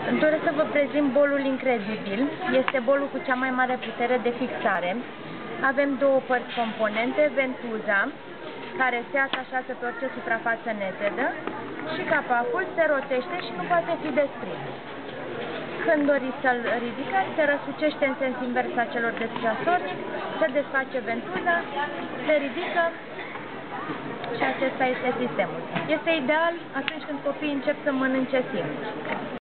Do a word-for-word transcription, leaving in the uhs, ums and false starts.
Îmi doresc să vă prezint bolul Incredibil. Este bolul cu cea mai mare putere de fixare. Avem două părți componente, ventuza, care se atașează pe orice suprafață netedă, și capacul se rotește și nu poate fi desprins. Când doriți să-l ridicați, se răsucește în sens invers a celor de suprasornic, se desface ventuza, se ridică și acesta este sistemul. Este ideal atunci când copiii încep să mănânce singuri.